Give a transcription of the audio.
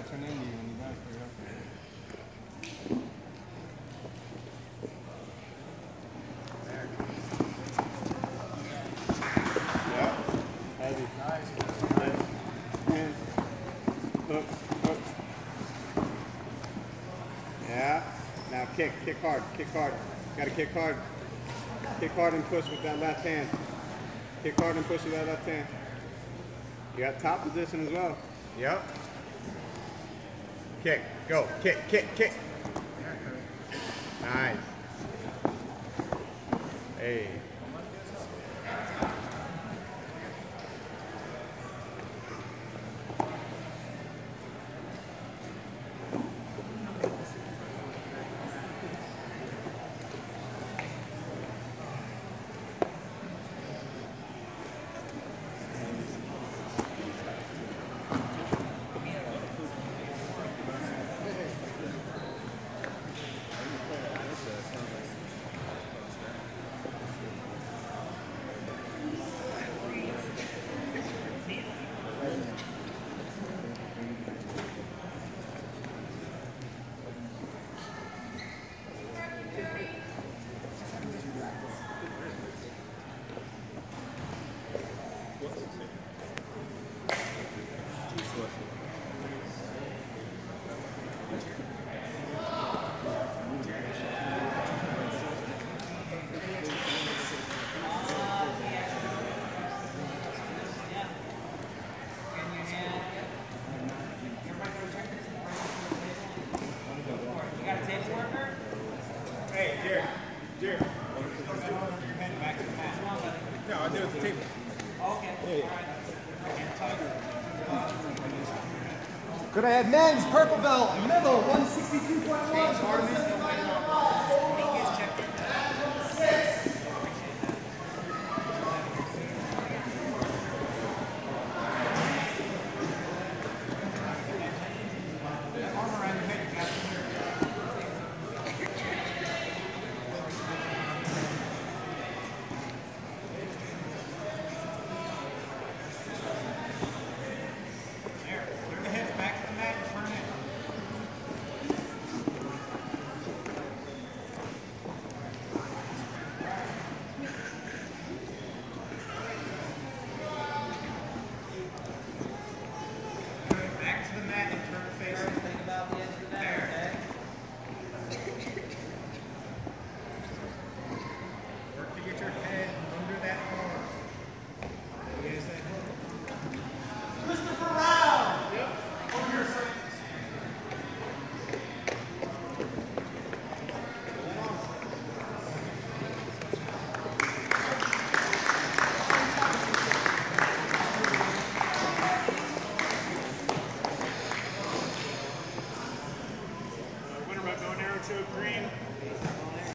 gotta turn into you when you guys figure out there. Yeah. Heavy. Nice. Hands. Hook. Hook. Yeah. Now kick. Kick hard. Kick hard. Gotta kick hard. Kick hard and push with that left hand. Kick hard and push with that left hand. You got top position as well. Yep. Kick. Go. Kick. Kick. Kick. Nice. Hey. Hey, Jared. Jared. No, I'll do it at the table. Okay. Hey. Could I have men's purple belt, middle, 162.1.